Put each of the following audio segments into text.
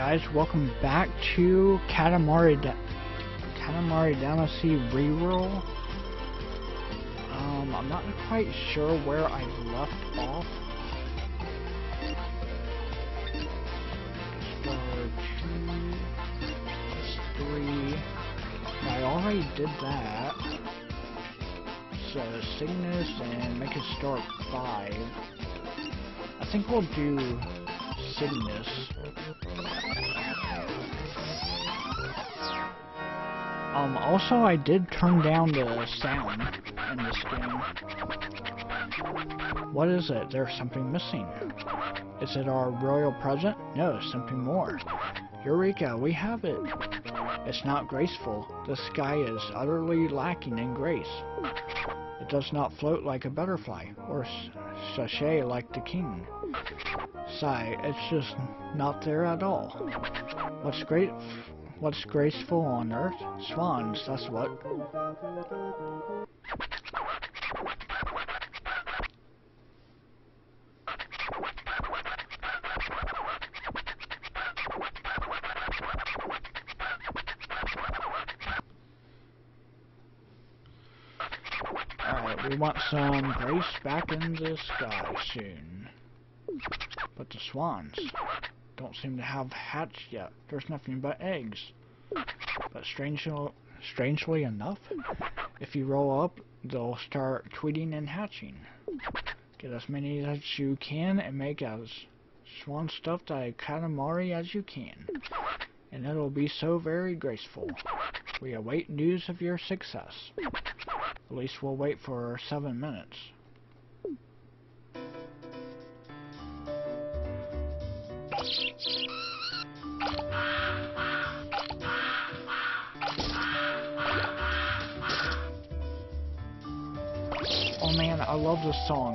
guys, welcome back to Katamari Damacy Reroll. I'm not quite sure where I left off. Star 2, 3. I already did that. So Cygnus and make it start 5. I think we'll do Cygnus. Also I did turn down the sound in this game. What is it? There's something missing. Is it our royal present? No, something more. Eureka, we have it. It's not graceful. The sky is utterly lacking in grace. It does not float like a butterfly, or sashay like the king. Sigh, it's just not there at all. What's graceful on earth? Swans, that's what. Alright, we want some grace back in the sky soon. But the swans don't seem to have hatched yet. There's nothing but eggs. But strangely enough, if you roll up, they'll start tweeting and hatching. Get as many as you can and make as swan stuffed a Katamari as you can. And it'll be so very graceful. We await news of your success. At least we'll wait for 7 minutes. Oh man, I love this song.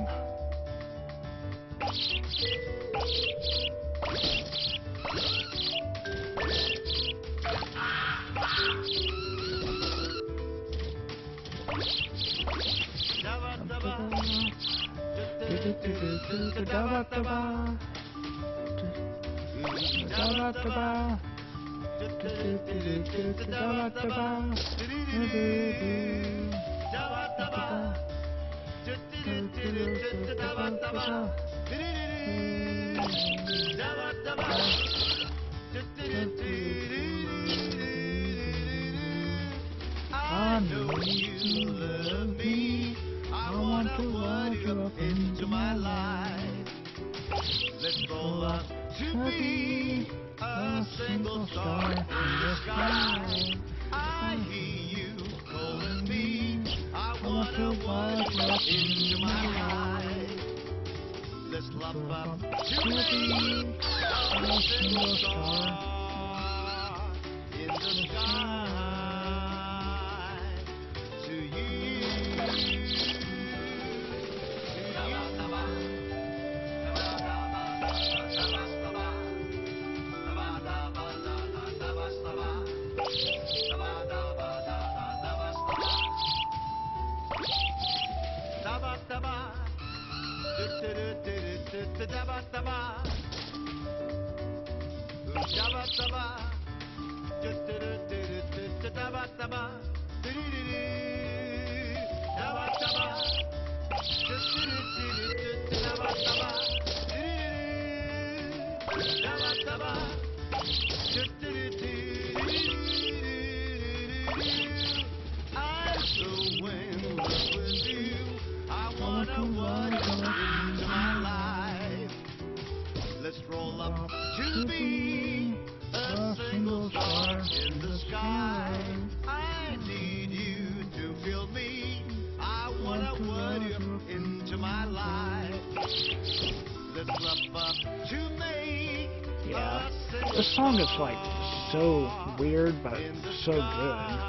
I know you love me. I want to want you up into my life. Let's roll up to be a single star in the sky. I hear you calling me. I want to want you up into my life. Let's love up to be a single star in the sky. Let's roll up to be a single star in the sky. I need you to feel me. I wanna put you into my life. Let's love up to make. Yeah, this song is like so weird but so good.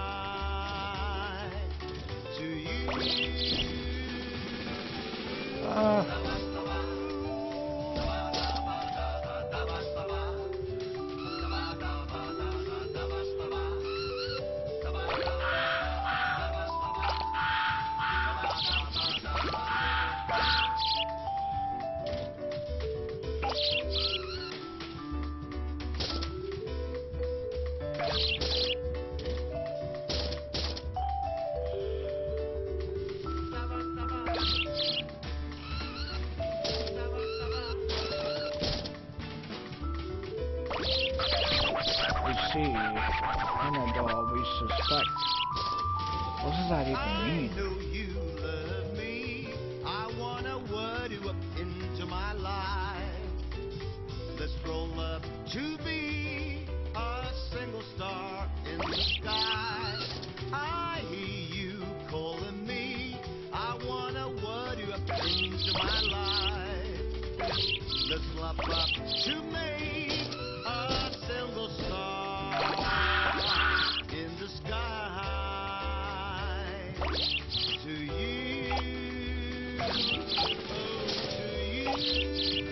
see. Panadol, we suspect. What does that even mean? I know you love me. I wanna word you up into my life. Let's roll up to be a single star in the sky. I hear you calling me. I wanna word you up into my life. Let's love up to make a single star in the sky. To you, oh, to you.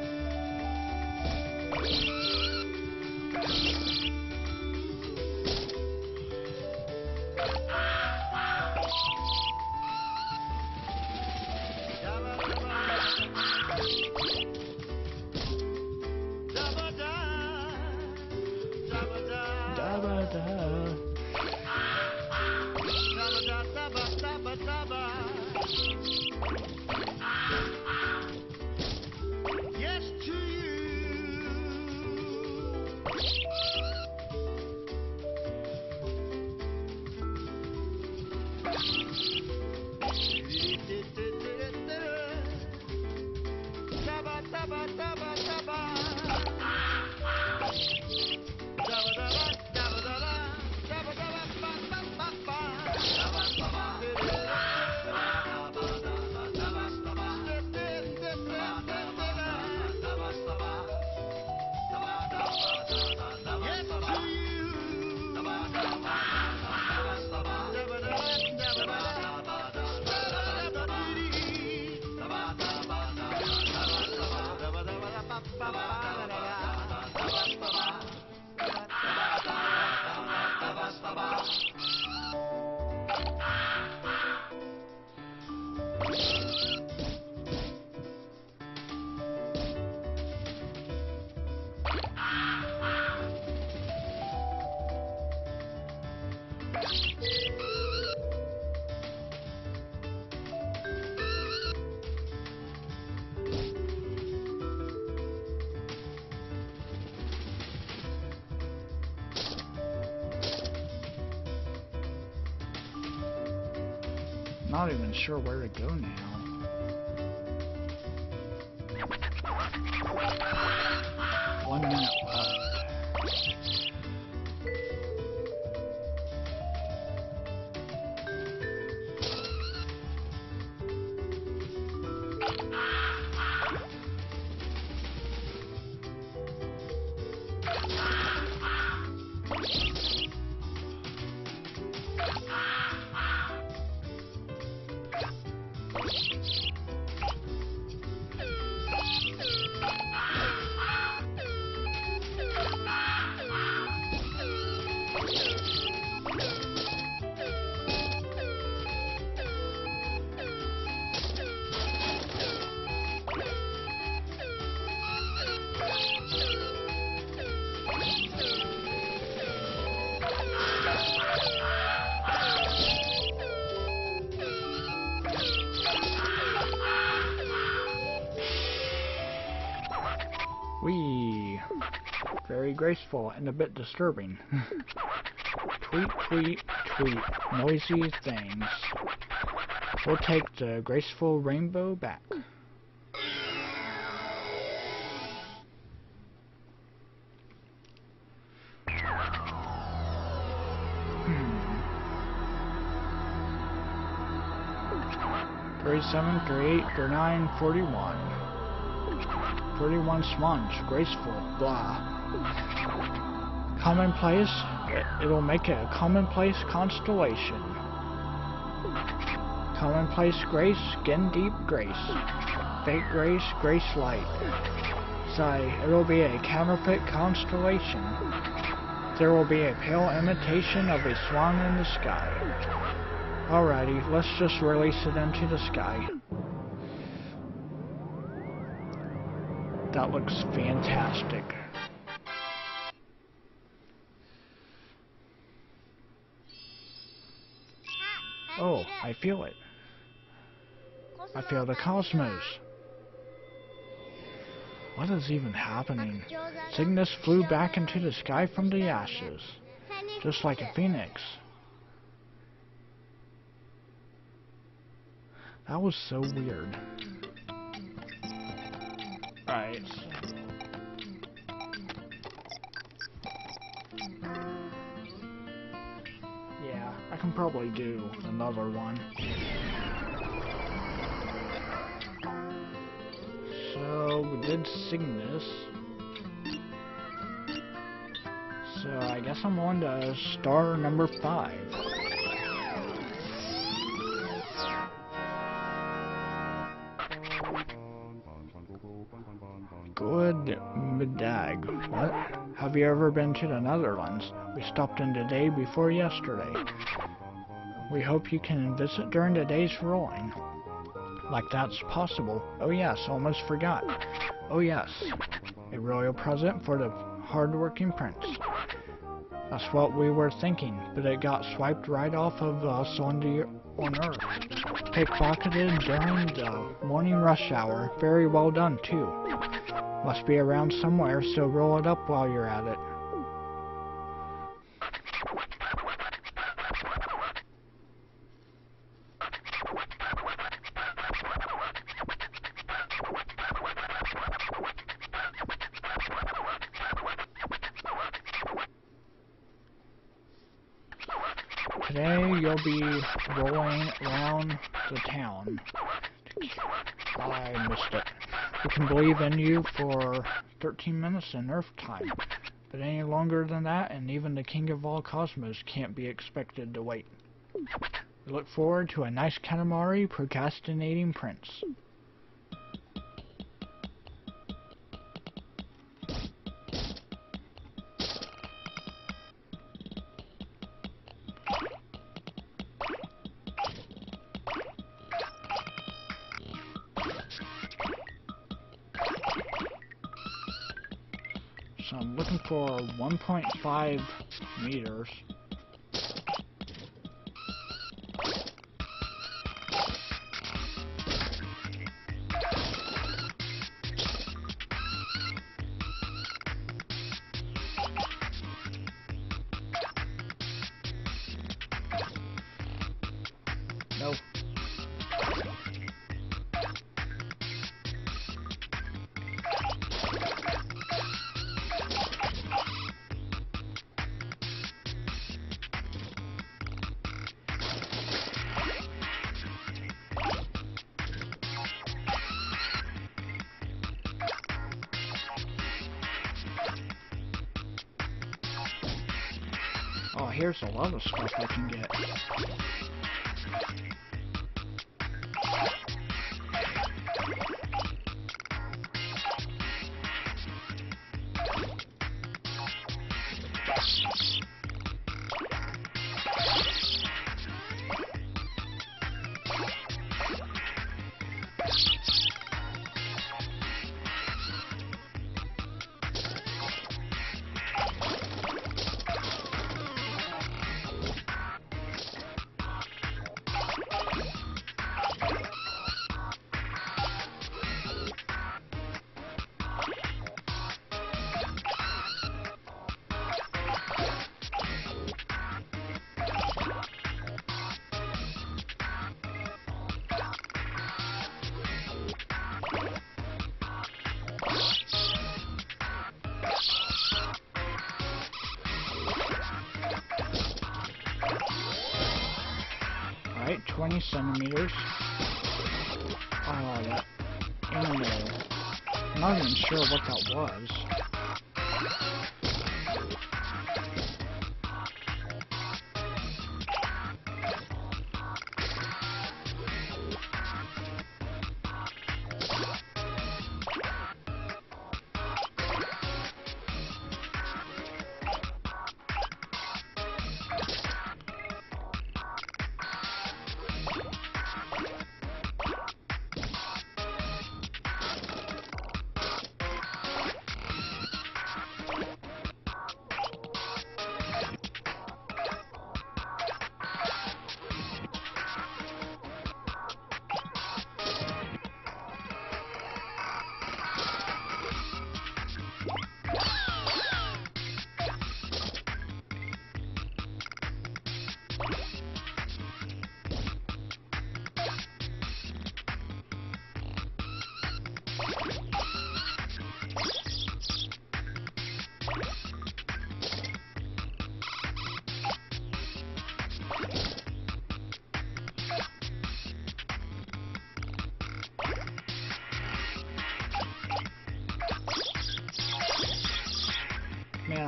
Yes to you. Not even sure where to go now. One minute left. Wee. Very graceful and a bit disturbing. Tweet, tweet, tweet. Noisy things. We'll take the graceful rainbow back. Hmm. 37, 38, 39, 41. 31 sponge, graceful, blah. Commonplace, it'll make it a commonplace constellation. Commonplace grace, skin deep grace. Fake grace, grace light. Sigh, it'll be a counterfeit constellation. There will be a pale imitation of a swan in the sky. Alrighty, let's just release it into the sky. That looks fantastic. Oh, I feel it. I feel the cosmos. What is even happening? Cygnus flew back into the sky from the ashes, just like a phoenix. That was so weird. Right. Yeah, I can probably do another one. So we did Cygnus. So I guess I'm on to star number 5. Good middag. What? Have you ever been to the Netherlands? We stopped in the day before yesterday. We hope you can visit during the day's rolling. Like that's possible. Oh yes, almost forgot. Oh yes, a royal present for the hard-working prince. That's what we were thinking, but it got swiped right off of us on Earth. Pickpocketed during the morning rush hour. Very well done too. Must be around somewhere, so roll it up while you're at it. Today you'll be rolling around the town. I missed it. We can believe in you for 13 minutes in Earth time, but any longer than that, and even the King of all Cosmos can't be expected to wait. We look forward to a nice Katamari procrastinating prince. So I'm looking for 1.5 meters. Nope. Oh, here's a lot of stuff I can get. Alright, 20 centimeters. Oh, that animal. I'm not even sure what that was.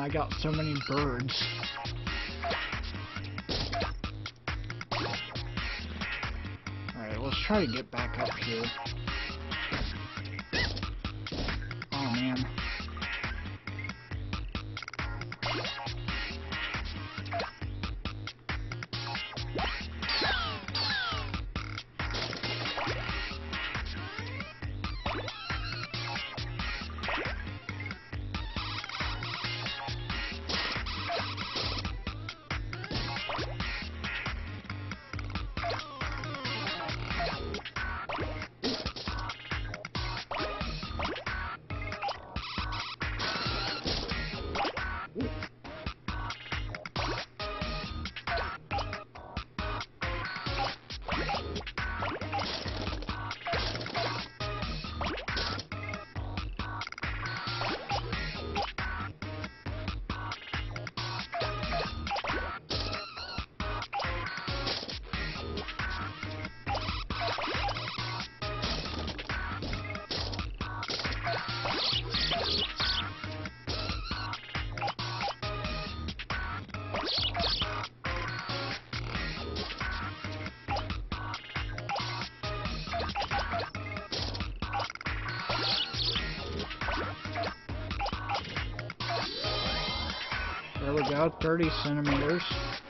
I got so many birds. Alright, let's try to get back up here. Oh man. There we go, 30 centimeters.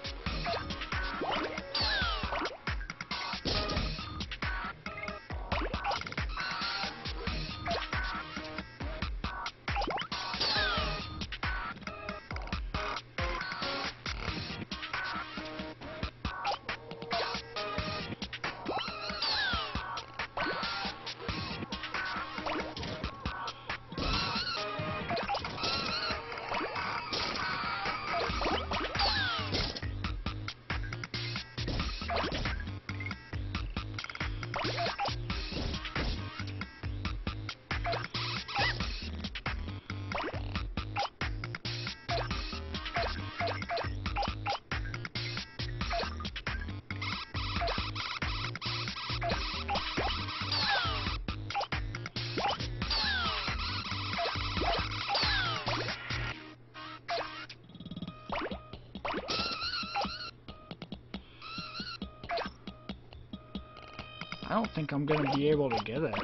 I don't think I'm gonna be able to get it.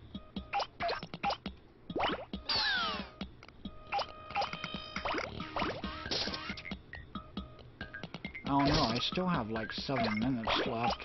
I don't know, I still have like 7 minutes left.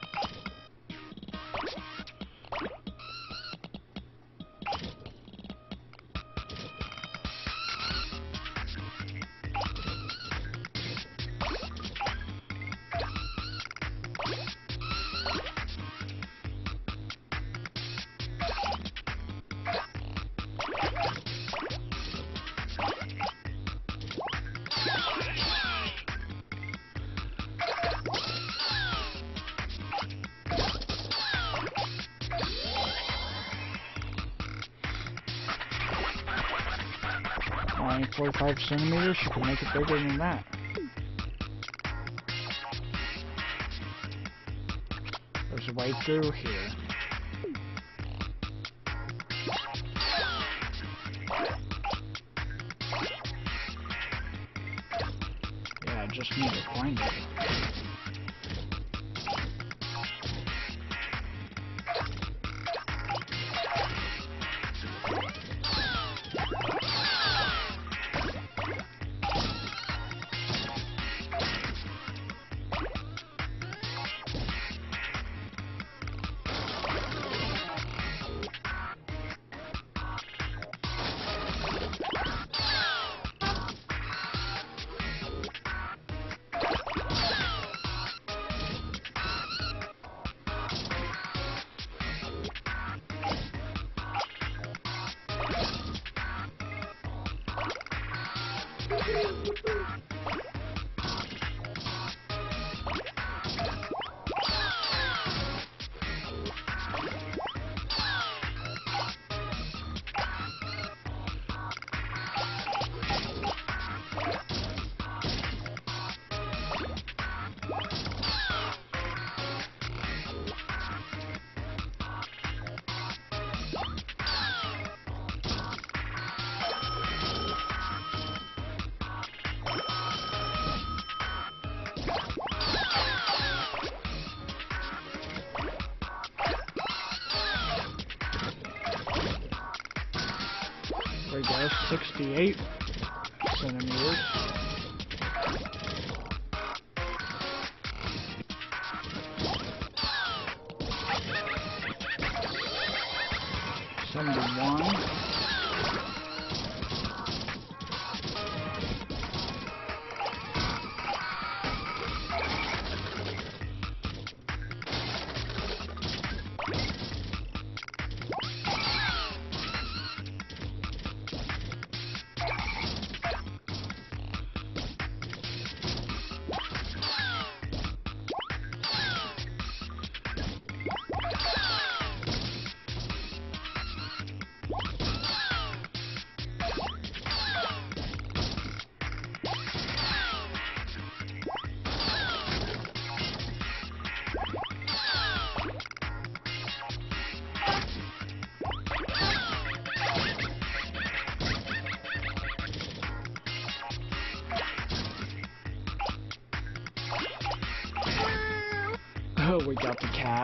Only 45 centimeters, you can make it bigger than that. There's a way through here. Yeah, I just need to find it. we go, 68 centimeters. Oh, we got the cat.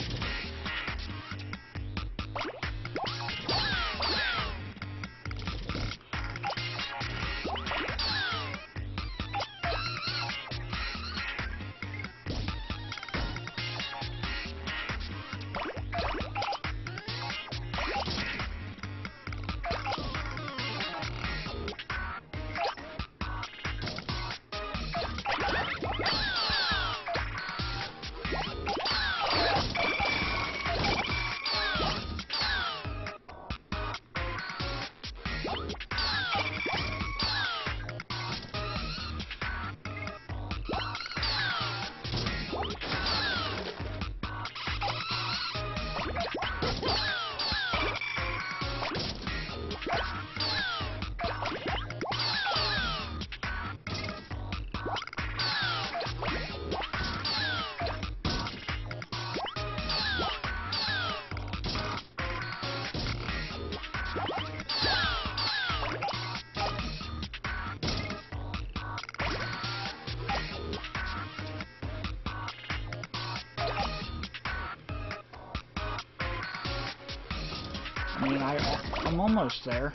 I mean, I'm almost there.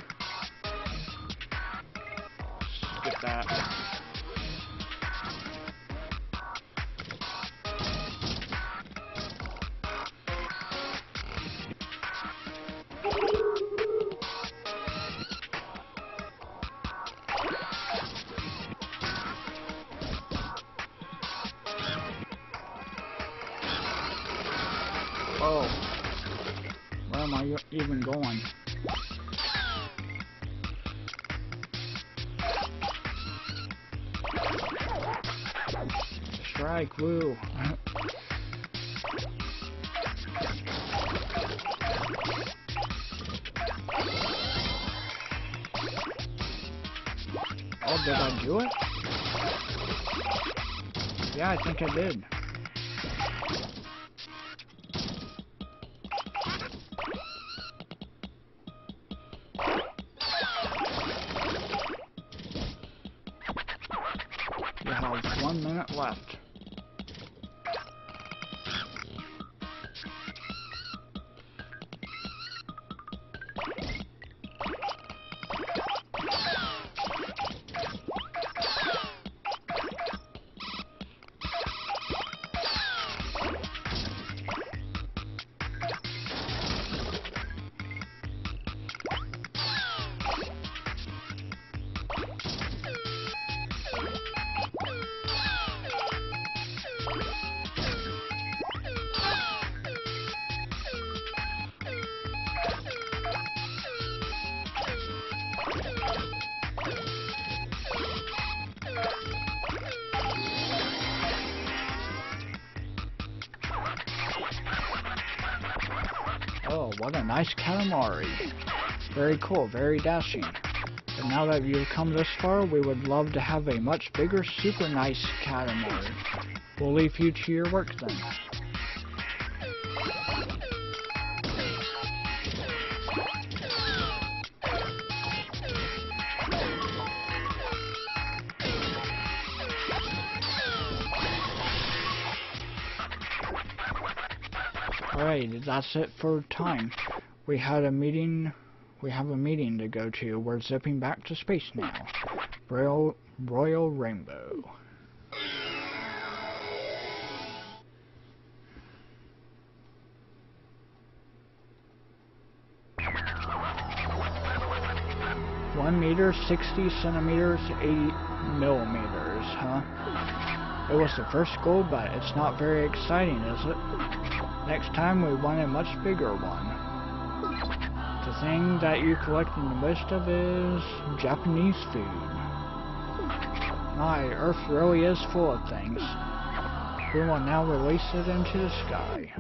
Get that. Oh. Where am I even going? Strike, woo. Oh, did I do it? Yeah, I think I did. You have 1 minute left. Oh, what a nice Katamari. Very cool, very dashing. But now that you've come this far, we would love to have a much bigger, super nice Katamari. We'll leave you to your work then. Alright, that's it for time. We had a meeting We have a meeting to go to. We're zipping back to space now. Royal Rainbow. One meter, 60 centimeters, 80 millimeters, huh? It was the first goal, but it's not very exciting, is it? Next time we want a much bigger one. The thing that you're collecting the most of is Japanese food. My, Earth really is full of things. We will now release it into the sky.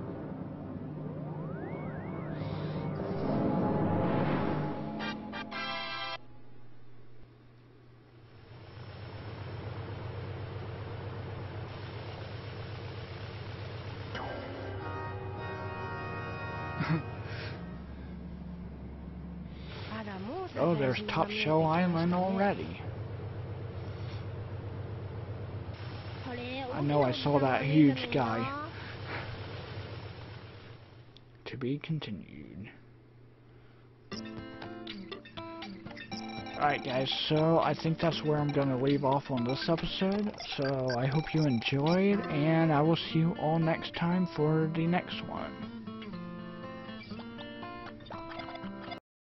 Oh, there's Top Shell Island already. I know I saw that huge guy. To be continued. Alright guys, so I think that's where I'm going to leave off on this episode. So I hope you enjoyed, and I will see you all next time for the next one.